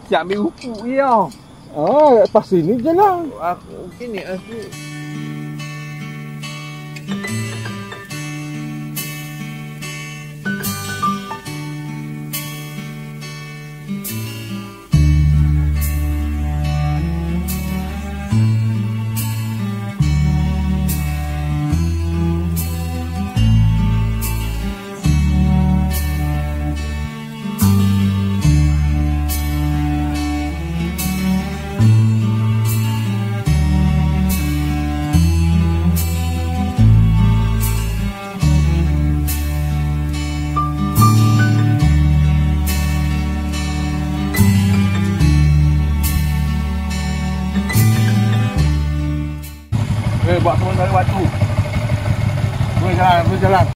Siap ambil ufuk je tau. Lepas sini je lah. Aku sini aku. Buat semua dari waktu. Boleh jalan, boleh jalan.